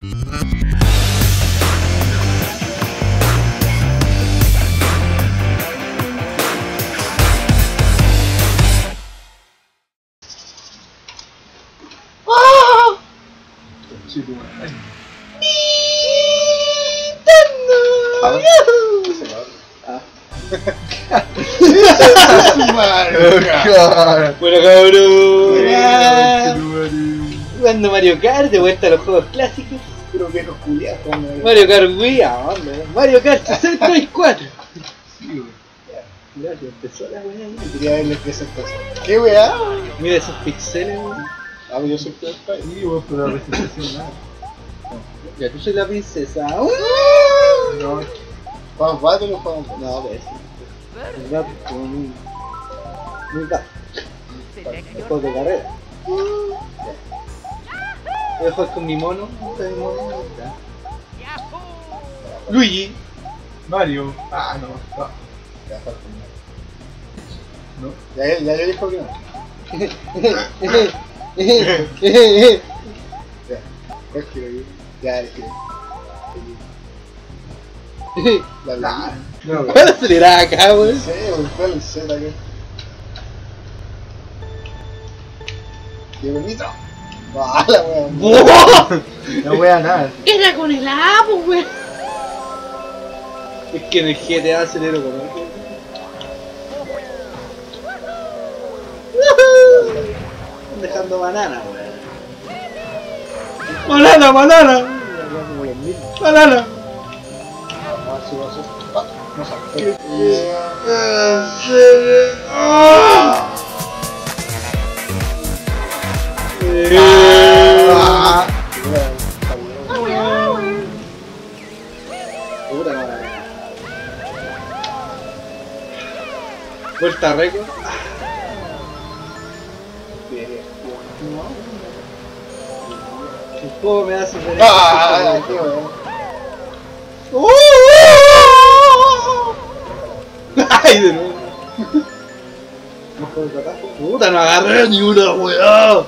Bueno, cabrón. Jugando Mario Kart, de vuelta a los juegos clásicos. Pero viejos culiados. Mario Kart Wii, ¿a dónde? Mario Kart 64. Sí, wey. Mira, que empezó la weá ahí. Quería verle presentación. ¿Qué weá? Mira esos pixeles, weón. Ah, pues yo soy Peor Pai. Sí, vos, pero la presentación nada. Ya, tú soy la princesa. No, ¿Jugamos Battle o jugamos? No, pues. Es rápido, como muy rápido. Es juego de carrera. Voy a jugar con mi mono. ¿Dónde está mi mono? ¿Dónde está? Luigi. Mario. Ah, no. Ya, falta un- No. Ya yo dijo que no. Ya, es que ya es que. La No, ¿Cuál acelerar acá, No weón? sé, ¿cuál es el Z acá? Qué bonito. Ah, la wea. no wea nada. Era con el A, pues, weón. Es que en el GTA acelero con el Están dejando banana, weón. ¡Banana, banana! ¡Banana! Ah, sí, va a ser. Ah, no sabe. Ah. Puta madre. Vuelta récord. El juego me hace ver Ah, qué weón. ¡Ay, de nuevo! ¡Puta, no agarré ni una weá!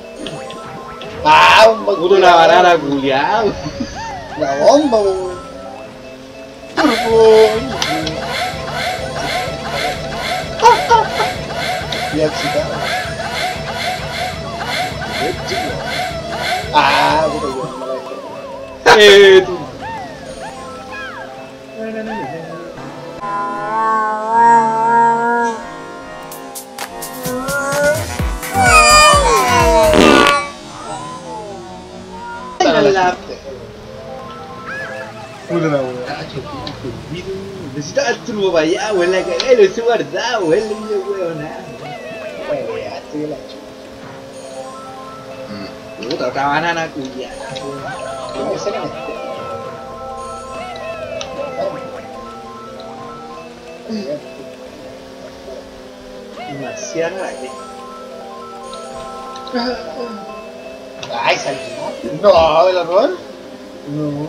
Ah, un ¡Puta, una banana culiao! La bomba, weón. Ya excitado. Ah, puta, yo no la dejé. Tú. La Puta la wea. necesitaba el turbo para allá, weón, la cagada, lo hice guardado, weón, le dije, weón, nada. Weón, estoy en la chucha. Puta, otra banana culiao, weón. ¿Qué sale en este? Demasiado raro. Ay, salió. No, el error. No.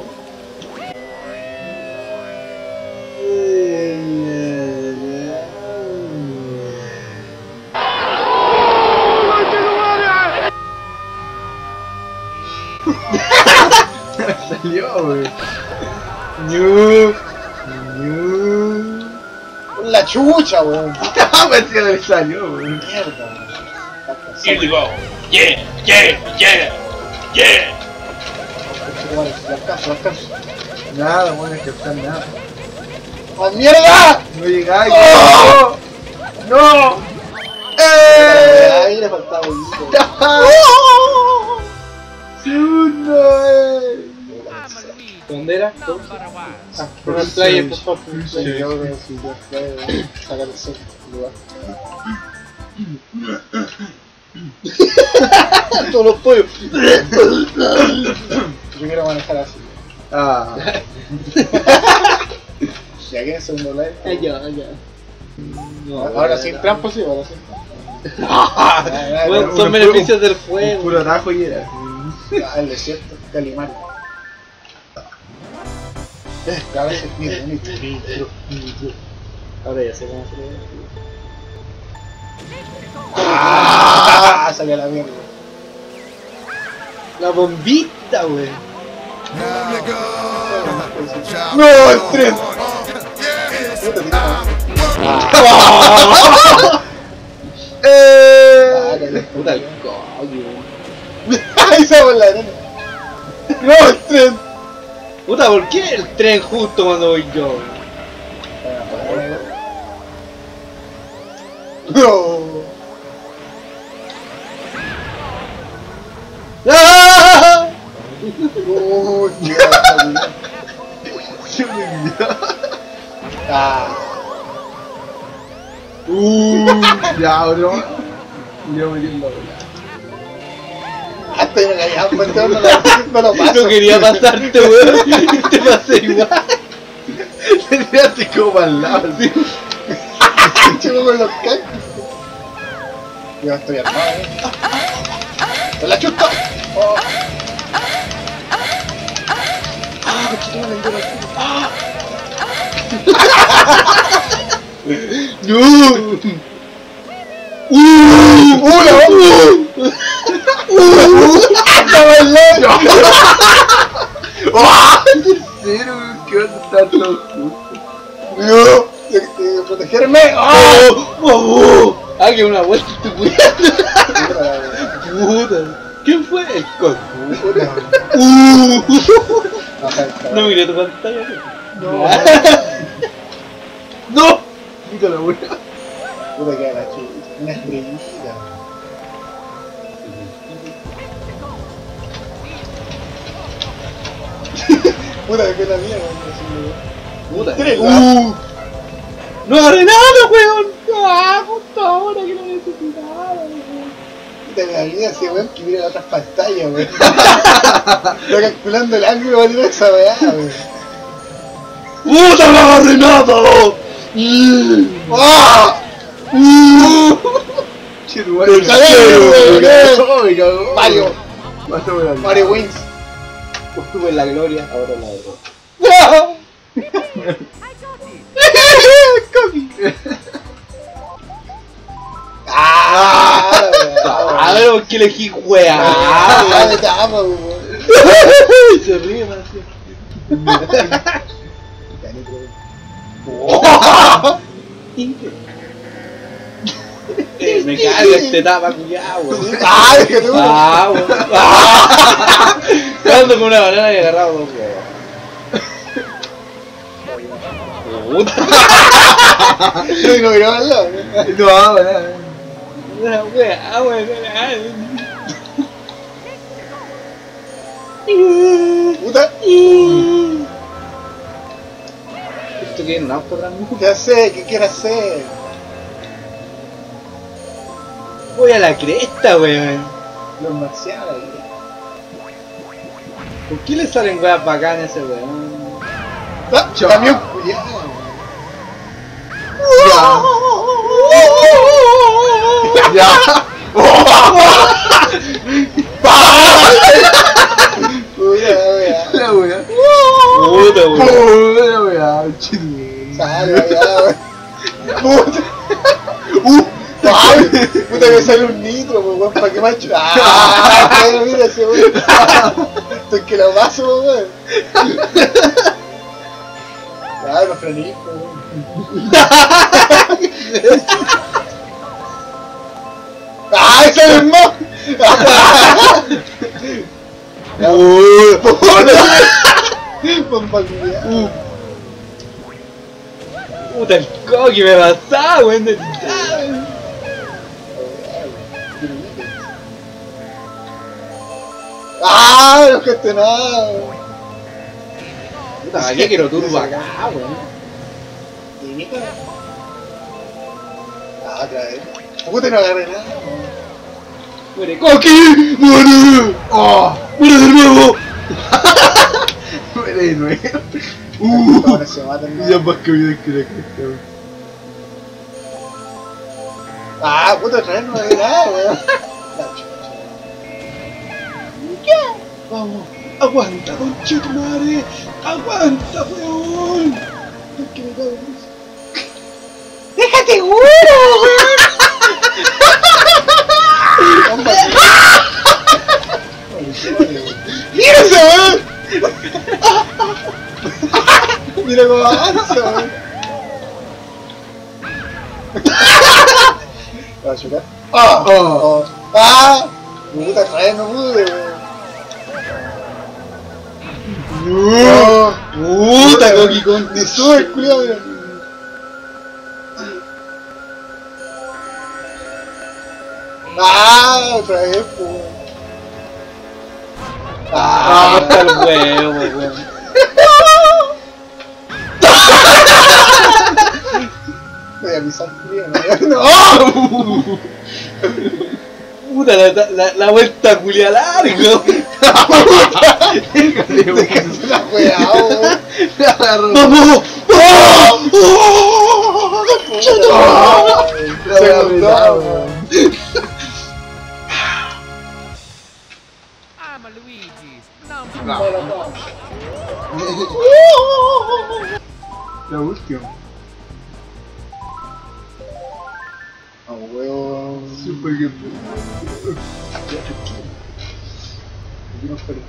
Salió, wey. La chucha, weón. Pensé que le salió, wey. Mierda, weón. Here we go. Yeah, yeah, yeah, yeah. La alcanzo. Nada, bueno, es que está nada. ¡Ah, mierda! No llegáis. ¡Oh! ¡No! Ahí le faltaba un hito. ¿Dónde era? Ah, Por el player, por favor. yo creo que si yo puedo sacar el set lugar. Todos los pollos. Yo quiero manejar así. Ah. Ya que en segundo live. Ya. No, Ahora sin trampa, sí, ahora sin Bueno, son beneficios del juego. Puro atajo y era. Ah, el desierto, Calimán. A veces nitro. Ahora ya sé cómo se le Ah, salió la mierda. La bombita, wey. ¡No, el tren! Puta el coño. ¡Ay, esa bola! ¡No, el tren! Puta, ¿por qué el tren justo cuando voy yo? No. ¡Ah! Uy, ah. Ya, bro. Yo me quiero la bola. Hasta yo me callaba, pues no lo paso. No quería pasarte, weón. Y te pasé igual. Te tiraste como para el lado. Sí. Chico con los cactus. Yo estoy armado, ¡te la chuto! Oh. ¡No! Cero, ¿qué onda estar todos juntos? ¡No! ¡Protegerme! ¡Ah, que una vuelta te cuidando! ¡Puta! ¿Quién fue? El coco. No miré tu pantalla. No. ¡No! Quita la bola. Puta que la chucha, una estrellita. Puta que la mía, Puta. Tres, ¡No agarré nada, weón! ¡Ah, puta hora que no necesitaba, weón! puta que la mía, ese weón que mira las otras pantallas, weón. Está calculando el ángulo para tirar esa weá, weón. ¡Puta, no agarré nada! ¡Ah! Che, tu madre. El Me cero, cagó, me cagó. Mario, Pásame la Mario wins. Estuve en la gloria, ahora en la derrota. A ver, ¿por qué elegí weá? Me tapa, weón. Se ríe más. Me carga este tapa, culiao, weón. ¡Ah, déjate, weón! Ah, weón. Ando con una banana y agarrado dos huevos. Puta. No miró al lado, No, nada. Una wea, weón. puta. ¿Esto qué es un auto grande? Ya sé, ¿qué quiere hacer? Voy a la cresta, weón. Los marcianos, weón. ¿Por qué le salen weas bacanas a ese weón? ¡Ah! ¡Camión culiao! Ya. Puta, weón. La wea. Puta, weón. La wea. Chido. Sale, weón. Puta. ¡Ay! Puta que sale un nitro, weón, ¿para qué macho? ¡Ah! Mira ese weón. Estoy que lo paso, weón. Claro, los frenitos, weón. ¡Ah! ¡Ese es el mo! Bomba culiao. Puta, el coqui me pasaba, weón. ¡Ah! Los gestionados. Puta, ¿para qué quiero turbo acá, weón? Ah, otra vez. Puta, no agarré nada. ¡Muere coqui! ¡Muere! ¡Oh! ¡Muere de nuevo! Muere de nuevo. Ahora se matan. Ya más que vida que la cresta. Ah, puta, otra vez no agarré nada, weón. Vamos, aguanta, conchito madre, aguanta, weón. Es que me cago en eso. ¡Déjate seguro, weón! ¡Mira ese weón! Mira cómo avanza, weón. ¿Va a chocar? ¡Ah! Oh. ¡Ah! Puta, otra vez no pude, weón. Puta, Coqui con. Ni sube el culiao, mira. ¡Ah! Otra vez, pues. Ah, hasta el huevo, weón. Voy a pisar culiao, ¿no? ¡No! Puta, la vuelta culia larga. Déjate la weá, weón. ¡Vamos! I'm a Luigi's. La última. Ah, weón. Super Game Aquí no espero.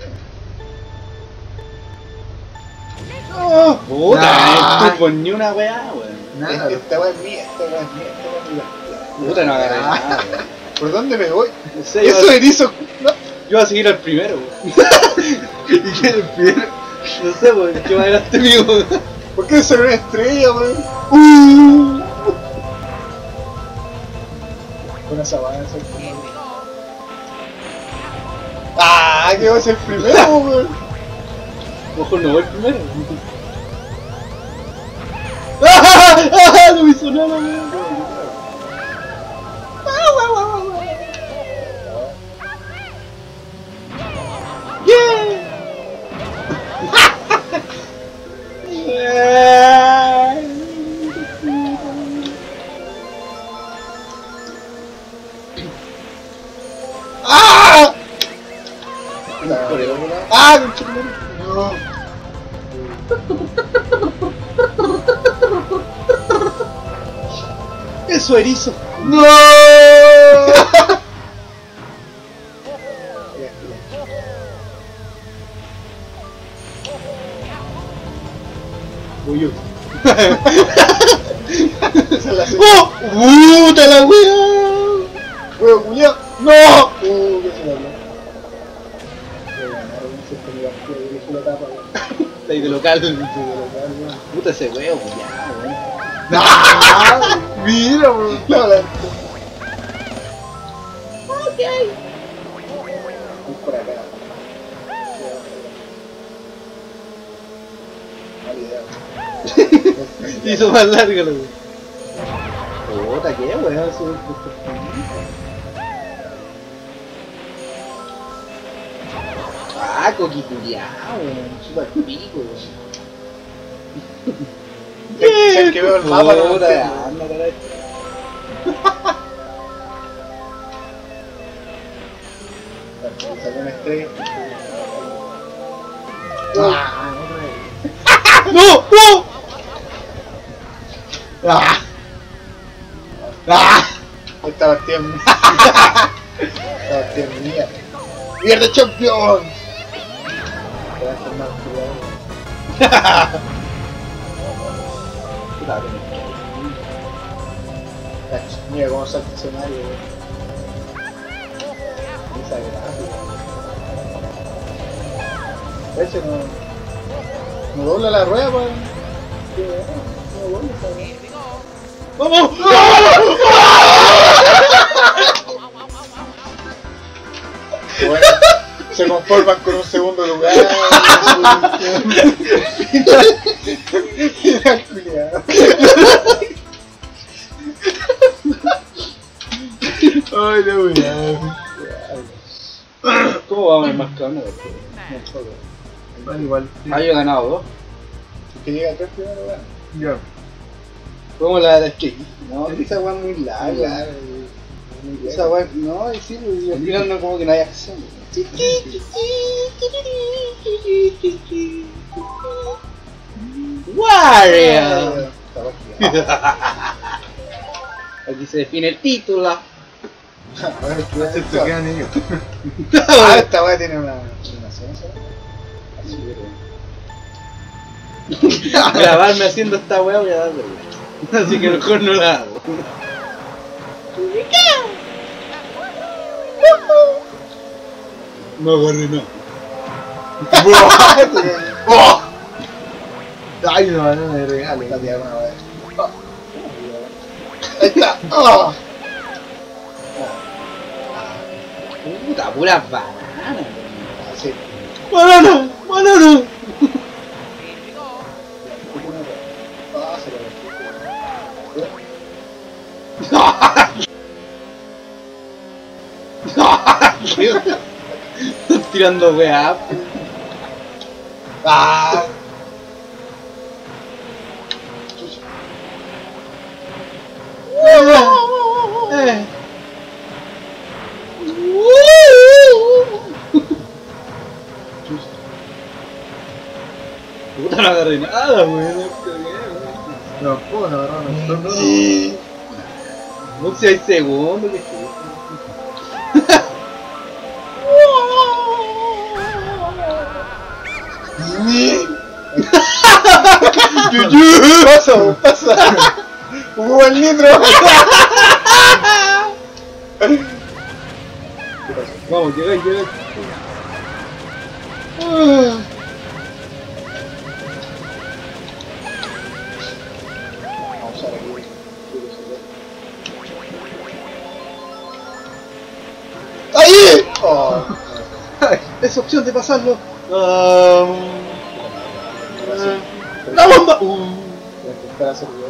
Puta, Nah. no turbo ni una weá, weón. Nada. Esta weá es mía, esta weá es mía, esta weá es mía. Puta, no agarré nada, weón. ¿Por dónde me voy? No sé, Eso erizo. No. yo voy a seguir al primero, weón. ¿Y quién es Pierre? No sé, weón, ¿qué va adelante mío? ¿Por qué salió una estrella, weón? Con esa weá, esa weá. ¡Ah! ¿Qué va a ser el primero, weón? Mejor no voy primero. ¡Ah! No me hizo nada, weón. ¡Ah! ¡Ah! No. Eso, erizo. ¡No! Voy yo. Se la hace. ¡Oh! ¡Puta la weá! ¡Huevo, culiao! ¡No! ¿Qué se la habló? Está ahí de local. Puta ese weón, ya, weón. ¡Ah! Mira, weón. No, la... Por acá. Hizo más larga la weón. Puta, qué weón, sube. Ah, Coqui culiao, weón. Super pico, weón. Es que veo el mapa, no lo Puta, entiendo. anda, caray. Salió una estrella. ¡Ah! ¡No! ¡No! ¡Ah! ¡Ah! Esta partida es mía. Esta partida es mía. ¡Pierde champion! Te vas a hacer más cuidado. Puta, Cacho, mira cómo salta ese Mario, weón. Esa gráfica. Ese no dobla la rueda, pues. No dobla esa rueda. ¡Vamos! Bueno, se conforman con un segundo lugar. Mira, culiao. ¡Ay, la weá! ¿Cómo vamos a ir marcando? Vale, igual. Ah, yo he ganado dos. Que llega acá primero, weón. Ya. ¿Cómo la de skate? No, esa weá es muy larga. Muy Esa weá, no, y sí, y al final no como que no hay acción. Wario. Aquí se define el título. A ver, ¿qué Se te quedan ellos. Ah, esta weá tiene una animación, ¿sabes? Grabarme haciendo esta weá voy a dar vergüenza. Así que mejor no la hago. No agarré nada. ¡Oh! Ay, no, no me regales. La tierra, wey. Ahí está. ¡Oh! Puta, puras bananas. Así. ¡Banana! ¡Banana! Ah, se lo metí. Tirando weá. ¡Ah! Puta, no agarré nada, weón. No, ¿cómo no agarraron? No, Sí. No sé, hay segundos que Pasa, pasa. Un buen litro. Vamos, llega, llega. Vamos a ver aquí. ¡Ahí! Oh. Es opción de pasarlo. ¡La bomba! Espera, hacer video.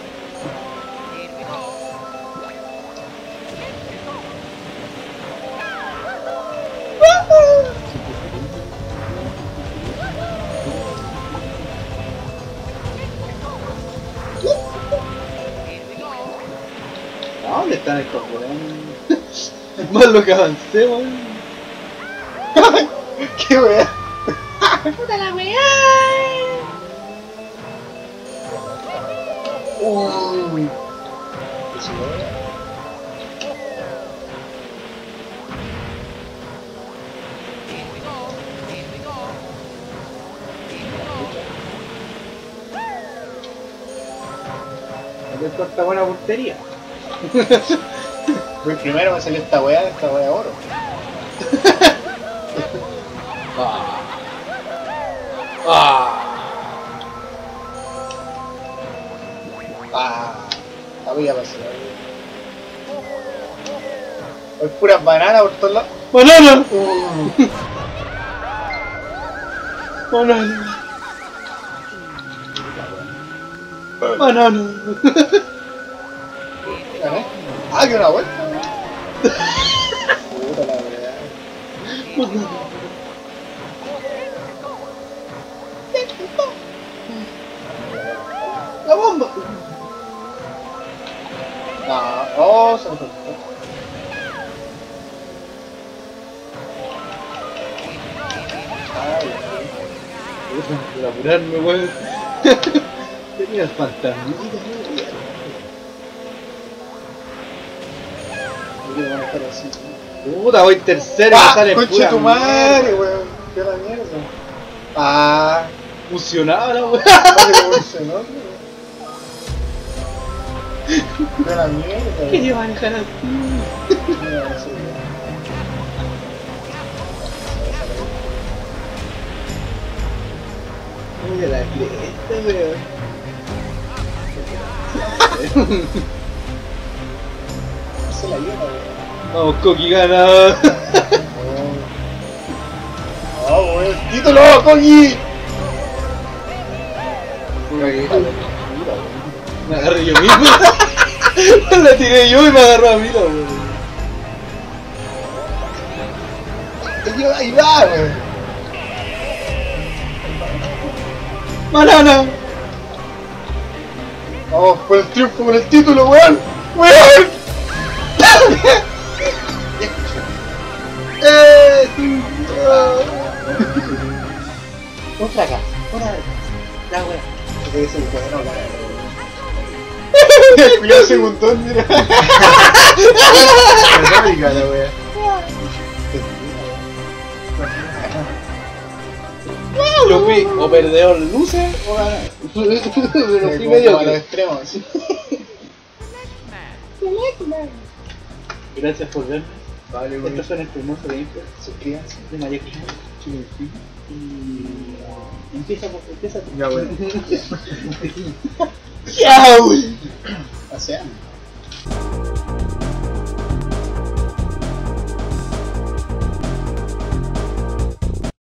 ¿A dónde están estos weones? Más lo que avancé, weón. ¡Qué wea! ¡Puta la weá! Uy. Esto está buena puntería. Fui primero, me salió esta wea oro. La voy a pasar. Hay puras bananas por todos lados. ¡Banana! ¡Banana! ¡Banana! ¿Gané? Ah, que una vuelta. Puta la verdad. ¡La bomba! No, oh, se me fue. Por apurarme, weón. Tenías fantasmitas, No quiero manejar así. puta, voy tercero y me sale concha pura tu madre, mierda. weón. Qué la mierda. Ah, Fusionaba la weón. vale, evolucionó, weón. Qué la mierda. Quería manejar así. Mira, eso, weón. Mira la cresta, weón. Se la lleva, weón. Vamos, Coqui gana. ¡Oh, weón! ¡Título, Kogi! Me agarré yo mismo. La tiré yo y me agarró a mí la weón. Ahí va, weón. ¡Banana! Vamos por el triunfo, por el título, weón. ¡Weón! Un fracaso. Una vez. La weón. Porque ese bueno, weón. Cuidado segundón, mira. Retórica la wea. Yo fui o perdedor luce o ganador. Pero fui medio a los extremos. Gracias por verme. Vale, güey. Estos son estos hermosos de Info. Suscríbanse de María Cristina. Y empieza tú. Ya, bueno. ¡Chao! O sea.